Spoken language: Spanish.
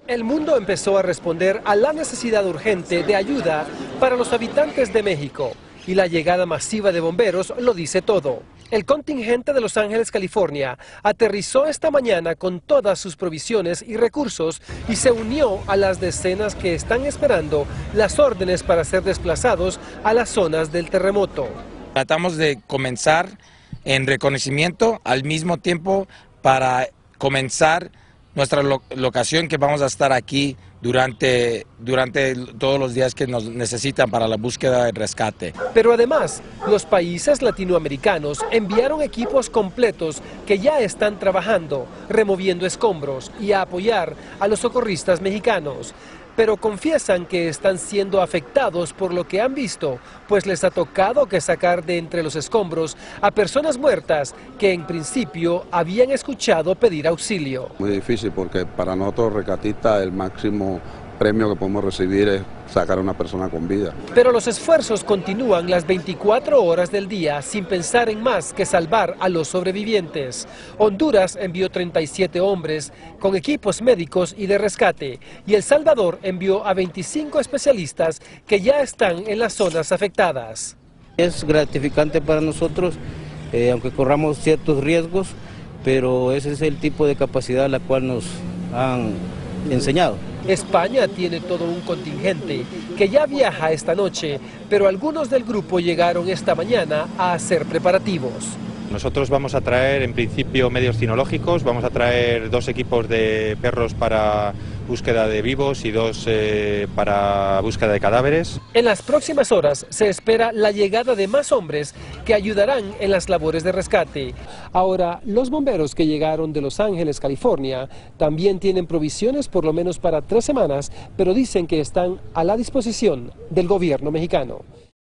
El mundo empezó a responder a la necesidad urgente de ayuda para los habitantes de México, y la llegada masiva de bomberos lo dice todo. El contingente de Los Ángeles, California, aterrizó esta mañana con todas sus provisiones y recursos y se unió a las decenas que están esperando las órdenes para ser desplazados a las zonas del terremoto. Tratamos de comenzar en reconocimiento al mismo tiempo para comenzar nuestra locación, que vamos a estar aquí durante todos los días que nos necesitan para la búsqueda y rescate. Pero además, los países latinoamericanos enviaron equipos completos que ya están trabajando, removiendo escombros y a apoyar a los socorristas mexicanos. Pero confiesan que están siendo afectados por lo que han visto, pues les ha tocado que sacar de entre los escombros a personas muertas que en principio habían escuchado pedir auxilio. Muy difícil porque para nosotros rescatistas el máximo premio que podemos recibir es sacar a una persona con vida. Pero los esfuerzos continúan las 24 horas del día sin pensar en más que salvar a los sobrevivientes. Honduras envió 37 hombres con equipos médicos y de rescate, y El Salvador envió a 25 especialistas que ya están en las zonas afectadas. Es gratificante para nosotros, aunque corramos ciertos riesgos, pero ese es el tipo de capacidad a la cual nos han enseñado. España tiene todo un contingente que ya viaja esta noche, pero algunos del grupo llegaron esta mañana a hacer preparativos. Nosotros vamos a traer en principio medios cinológicos, vamos a traer 2 equipos de perros para búsqueda de vivos y 2 para búsqueda de cadáveres. En las próximas horas se espera la llegada de más hombres que ayudarán en las labores de rescate. Ahora, los bomberos que llegaron de Los Ángeles, California, también tienen provisiones por lo menos para 3 semanas, pero dicen que están a la disposición del gobierno mexicano.